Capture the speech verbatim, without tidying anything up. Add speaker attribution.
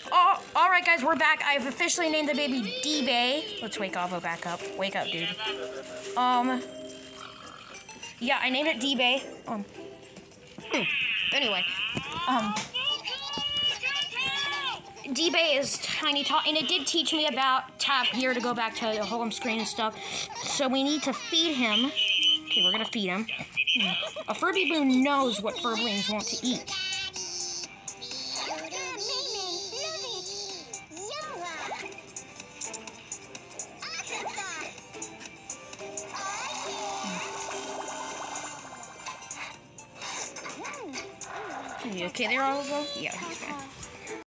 Speaker 1: Oh, all right, guys, we're back. I've officially named the baby D-Bay. Let's wake Avo back up. Wake up, dude. Um, yeah, I named it D-Bay. Um, anyway, um, D-Bay is tiny tot, and it did teach me about tap here to go back to the home screen and stuff. So we need to feed him. Okay, we're gonna feed him. A Furby Boo knows what Furblings want to eat. You okay there, Oliver? Yeah, he's fine.